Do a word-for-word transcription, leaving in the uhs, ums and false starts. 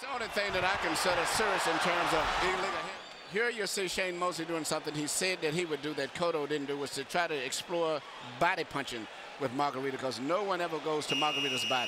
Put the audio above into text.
The only thing that I consider serious in terms of illegal hit. Here you see Shane Mosley doing something he said that he would do that Cotto didn't do, was to try to explore body punching with Margarito, because no one ever goes to Margarito's body.